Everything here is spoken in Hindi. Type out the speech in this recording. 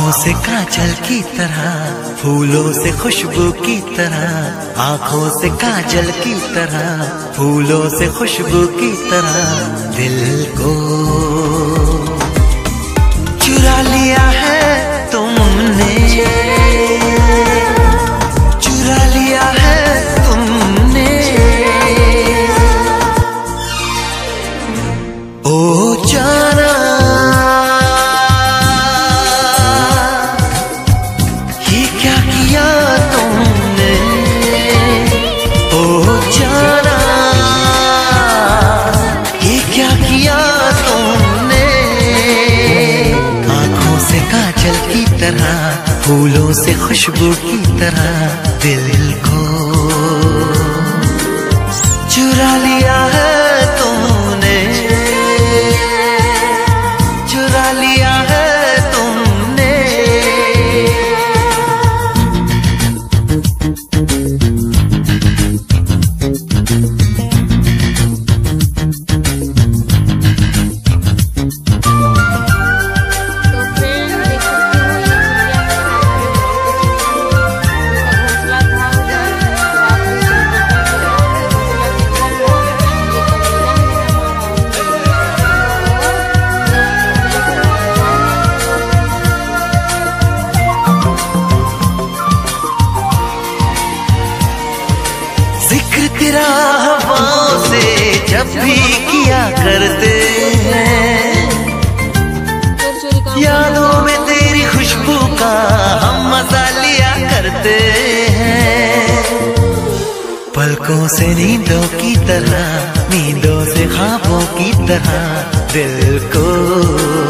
आँखों से काजल की तरह, फूलों से खुशबू की तरह, आँखों से काजल की तरह, फूलों से खुशबू की तरह दिल को चुरा लिया है तुमने, चुरा लिया है तुमने। ओ जाना ये क्या किया तुमने, ओ जाना ये क्या किया तुमने। आँखों से काजल की तरह, फूलों से खुशबू की तरह दिल को चुरा लिया है तुमने, चुरा लिया है तुमने। जिक्र तेरा हवाओं से जब भी किया करते हैं, यादों में तेरी खुशबू का हम मजा लिया करते हैं। पलकों से नींदों की तरह, नींदों से ख्वाबों की तरह दिल को